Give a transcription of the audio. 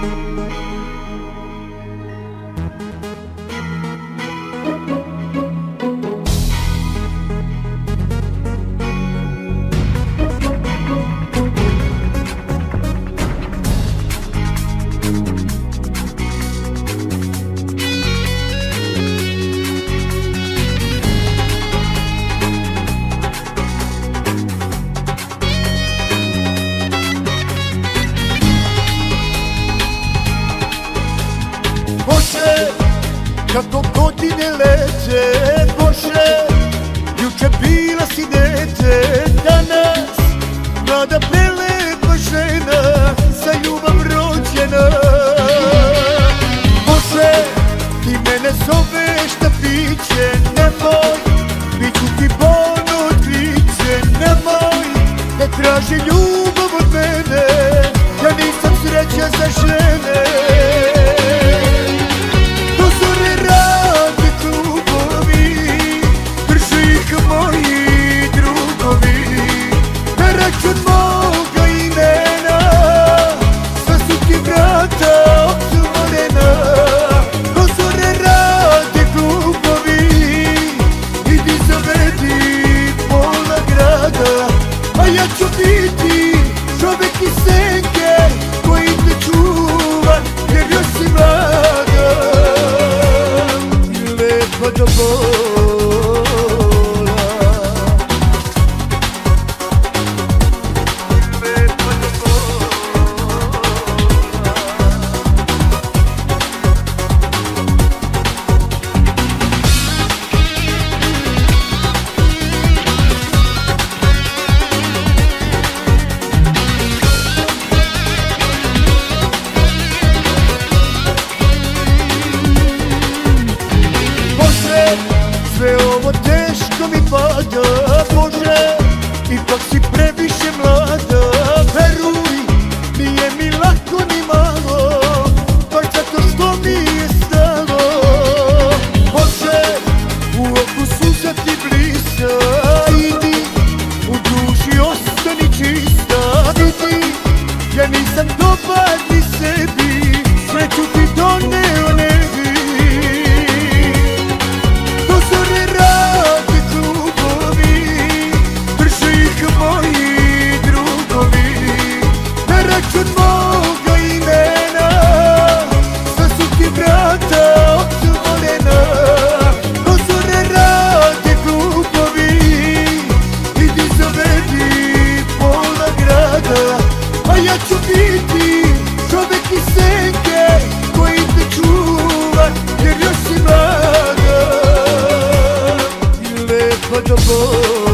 Bože, kako godine lete, Bože, juče bila si dete, danas mlada prelepa žena, za ljubav rođena. Bože, ti mene zoveš na piće, nemoj, bit ću ti bolno otkriće, nemoj, ne traži ljubav od mene, ja nisam sreća za žene. A ja ću biti čovjek iz senke koji te čuva, jer još si mlada i lepa do bola. Lepa do bola. Sve ovo teško mi pada, Bože, ipak si previše mlada. Veruj, nije mi lako ni malo, baš zato što mi je stalo. Bože, u oku suza ti blisa, idi, u duši ostani čista. Vidi, ja nisam dobar ni sebi, sreću ti doneo ne bi. Od moga imena, sve su ti vrata otvorena, prozore rade klubovi, idi zavedi pola grada. A ja ću biti čovjek iz senke koji te čuva, jer još si mlada i lepa do bola.